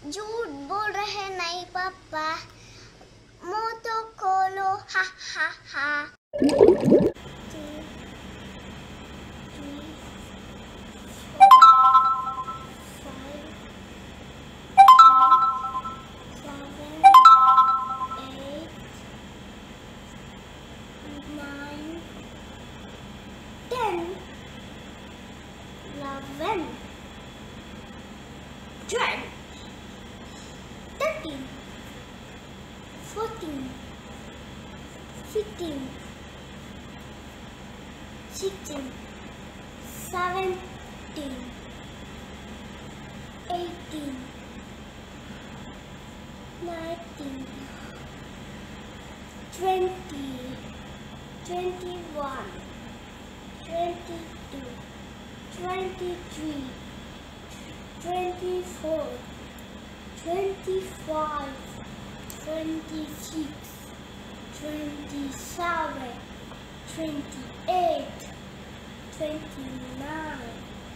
झूठ बोल रहे नहीं पापा, मुंह तो खोलो, हा हा हा। 2, 3, 4, 5, 7, 8, 9, 10, 11, 12, 13, 14, 15, 16, 17, 18, 19, 20, 21, 22, 23, 24, 25, 26, 27, 28, 29,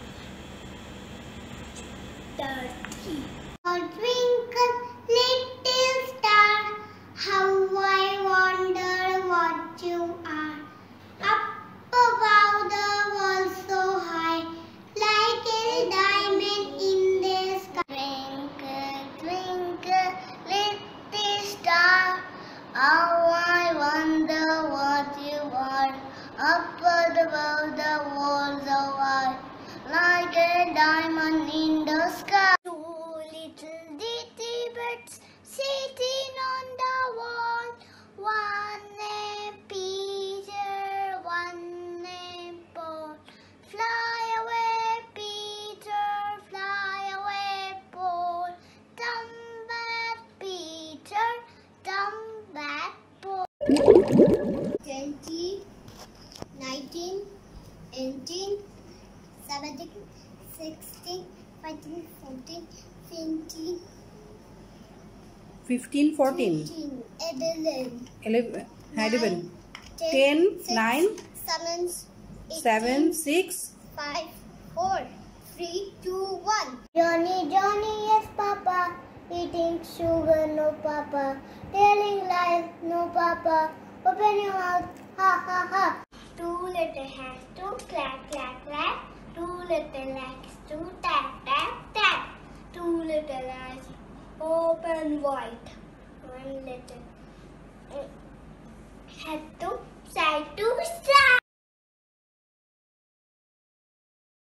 30. A twinkle, little star, how I wonder what you are. Up above the world so high, like a diamond in the sky. Twinkle, twinkle, little star, how I wonder what you are. Up above the world so high, like a diamond in the sky. Two little ditty birds sitting on the wall. One named Peter, one named Paul. Fly away, Peter, fly away, Paul. Come back, Peter, come back, Paul. 20, 19, 18, 17, 16, 14, 14, 15, 15, 14, 11, 10, 9, 7, 6, 5, 4, 3, 2, 1. Johnny, Johnny, yes, Papa. Eating sugar, no, Papa. Telling lies, no, Papa. Open your mouth, ha, ha, ha. Two little hands, two clap, clap, clap. Two little legs, two tap, tap, tap. Two little eyes, open wide. One little head to side to side.